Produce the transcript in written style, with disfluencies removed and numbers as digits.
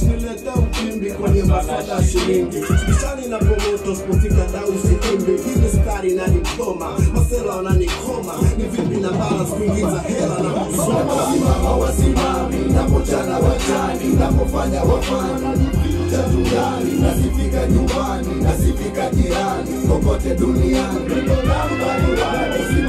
usinileta ukimbi kwenye maswala shilingi. Kishani na promoto spotika dau sikimbi. Hili stari na diploma, masela wananikoma. Ni vipi na balance kuingiza hela na kusoma. Wasimama wasimami, napojana wachani, napofanya wafani. Jatungani, nasifika nyumbani, nasifika jirani, kokote duniani.